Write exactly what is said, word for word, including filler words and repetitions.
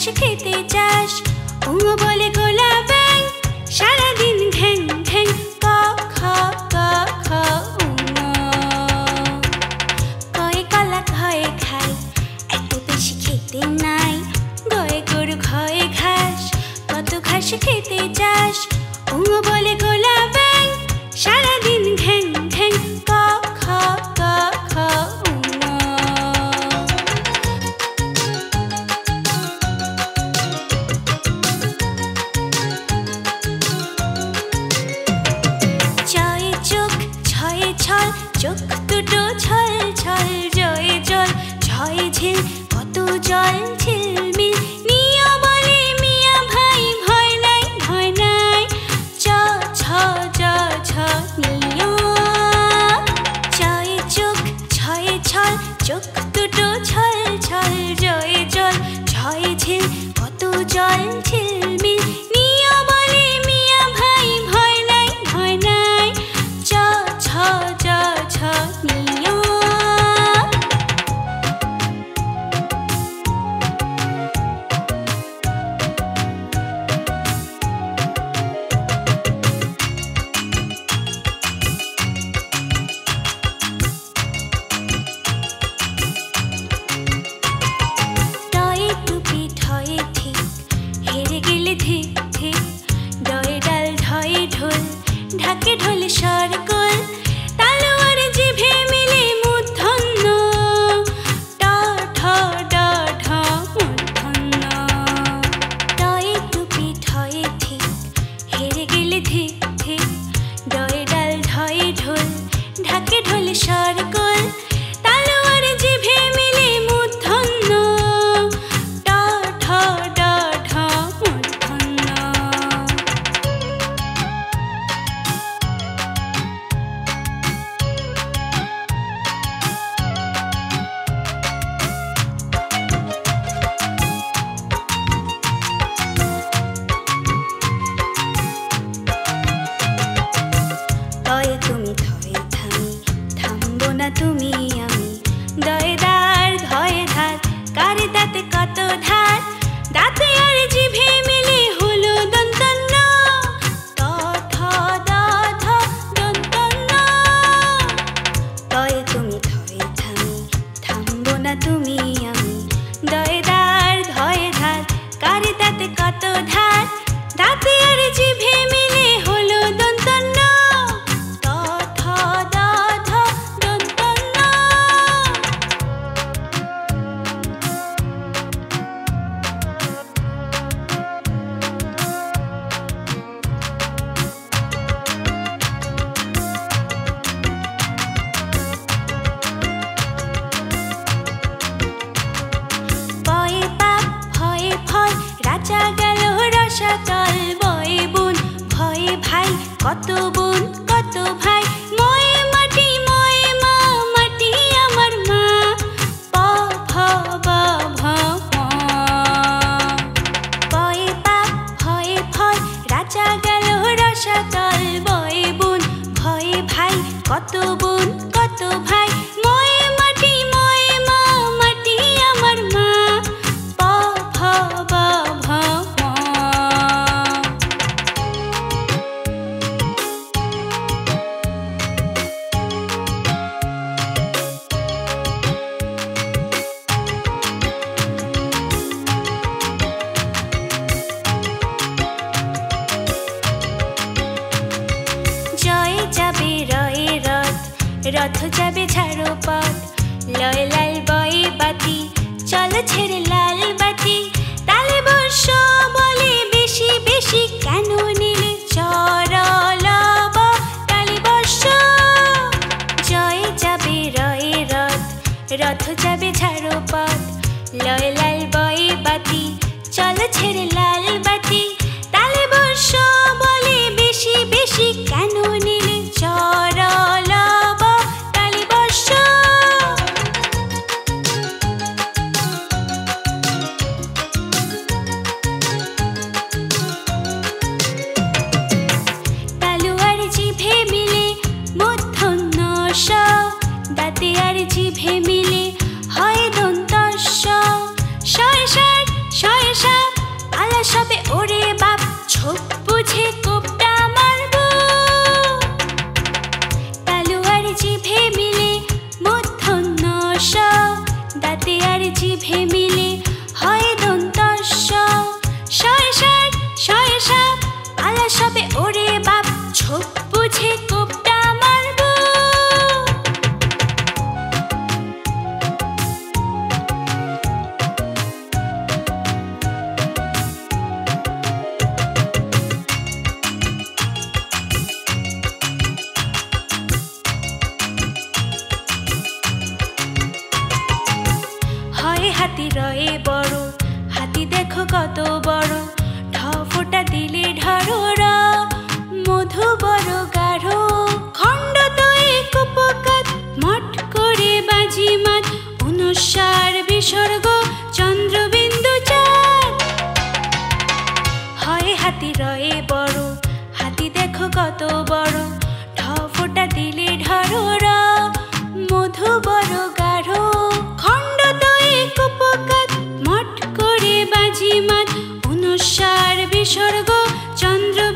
খেতে চাস উঙো বলে গোলা ব্যাং সারাদিন ঘ্যাং ঘ্যাং ক খ ক খ উঙো কয়ে কলা ঘয়ে খাই এত বেশি খেতে নাই গয়ে গরু ঘয়ে ঘাস কত ঘাস খেতে চাস উঙো বলে গোলা ব্যাং সারাদিন ঘ্যাং ঘ্যাং ক খ ক খ উঙো ছয়ে চোখ ছয়ে ছল চোখ দুটো ছল ছল জয়ে জল ছয়ে ঝিল কত জল ঝিলমিল নিও বলে মিয়া ভাই ভয় নাই ভয় নাই চ ছ জ ছ নিও ছয়ে চোখ ছয়ে ছল চোখ দুটো ছল ছল জয়ে জল ছয়ে ঝিল কত জল ঝিলমিল নিও বলে মিয়া ভাই ভয় নাই ভয় নাই চ ছ জ ছ নিও টয়ে টুপি ঠয়ে ঠিক হেরে গেলে ধিক ধিক ডয়ে ডাল ঢয়ে ঢোল ঢাকে ঢোলে সরগোল তালোয়ার জিভে মিলে মূর্ধন্য ট ঠ ড ঢ মূর্ধন্য টয়ে টুপি ঠয়ে ঠিক হেরে গেলে ধিক ধিক ডয়ে ডাল ঢয়ে ঢোল ঢাকে ঢোলে সরগোল তালোয়ার জিভে মিলে মূর্ধন্য ট ঠ ড ঢ মূর্ধন্য তয়ে তুমি থয়ে থামি থামবো না তুমি আমি দয়ে দাঁড় ধয়ে ধার কারে দাঁতে কত ধার দাঁতে আর জিভে মিলে হলো দন্তন্য ত থ দ ধ দন্তন্য তয়ে তুমি থয়ে থামি থামবো না তুমি আমি দয়ে দাঁড় ধয়ে ধার কারে দাঁতে কত ধার দাঁতে আর জিভে মিলে হলো দন্তন্য ত থ দ ধ দন্তন্য পয়ে পাপ ভয়ে ফল রাজা গেল রসাতল বয়ে বোন ভয়ে ভাই কত বোন কত ভাই ময়ে মাটি ময়ে মা মাটি আমার মা প ভ ব ভ ম পয়ে পাপ ভয়ে ফল রাজা গেল রসাতল বয়ে বোন ভয়ে ভাই কত বোন কত ভাই ময়ে মাটি ময়ে মা মাটি আমার মা প ভ ব ভ ম জয়ে যাবে রয়ে রথ রথ যাবে ঝাড়ো পথ লয় লাল বয়ে বাতি চলো ছেড়ে লাল বাতি তালে বর্ষ বলে বেশি বেশি কেন নিলে চরলব তালে বর্ষ জয়ে যাবে রয়ে রথ রথ যাবে ঝাড়ো পথ লয় লাল বয়ে বাতি চলো ছেড়ে লাল বাতি তালে বর্ষ বলে বেশি বেশি কেন নিলে চরলব তালে বর্ষ তালুয়ার জিভে মিলে মূর্ধন্য স দাঁতে আর জিভে মিলে হয় দন্ত স শয় ষাট শয়ে সাপ আলা সাপে ওরে বাপ ছোপ বুঝে কোপটা মারবো তালু আর জিভে মিলে মূর্ধন্য ষ দাঁতে আর জিভে মিলে হয় দন্ত স শয়ে সাপ শয়ে সাপ আলা সাপে ওরে বাপ ছোপ বুঝে কোপটা মারবো হাতি রয়ে বড় হাতি দেখো কত বড় ঢ ফোঁটা দিলে ঢাড়র মধু বড় গাঢ় খণ্ড তয়ে কুপকাত মট করে বাজি মাত অনুসার বিসর্গ চন্দ্রবিন্দু চাঁদ হয় হাতি রয়ে বড় হাতি দেখো কত বড় ঢ ফোঁটা দিলে ঢাড়র মধু বড় গাঢ় খণ্ড কুপকাত মট করে বাজি মাত অনুসার বিসর্গ চন্দ্র